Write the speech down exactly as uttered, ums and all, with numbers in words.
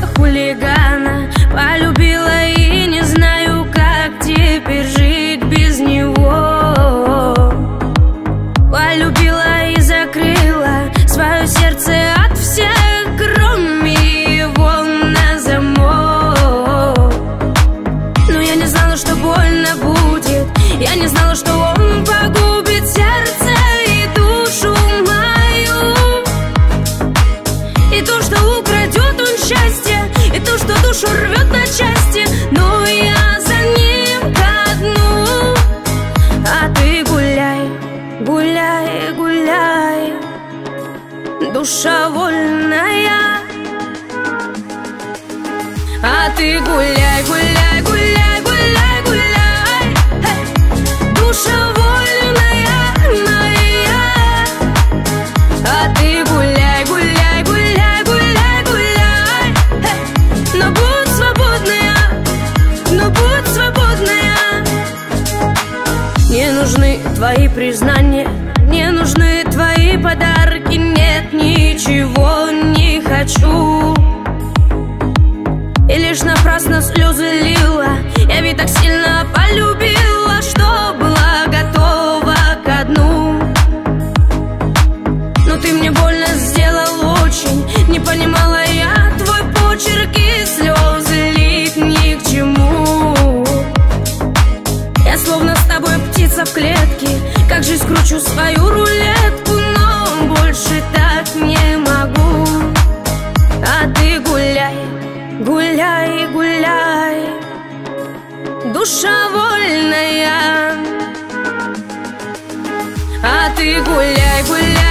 хулигана. Полюбила и не знаю, как теперь жить без него. Полюбила и закрыла свое сердце от всех, кроме его, на замок. Но я не знала, что больно будет. Я не знала, что он погубит сердце и душу мою. И то, что украдет он счастье, и то, что душу рвет на части. Но я за ним ко дну. А ты гуляй, гуляй, гуляй, душа вольная. А ты гуляй, гуляй, гуляй, гуляй, гуляй, душа вольная моя. А ты гуляй, гуляй, гуляй, гуляй, гуляй, но будь свободная, но будь свободная. Не нужны твои признания, не нужны твои подарки. Нет, ничего не хочу. И лишь напрасно слезы лила. Я ведь так сильно полюбила, что была готова ко дну. Но ты мне больно сделал очень. Не понимала я твой почерк, и слезы лить ни к чему. Я словно с тобой птица в клетке. Как же скручу свою рулетку, но больше так не могу. А ты гуляй, гуляй, гуляй, душа вольная. А ты гуляй, гуляй.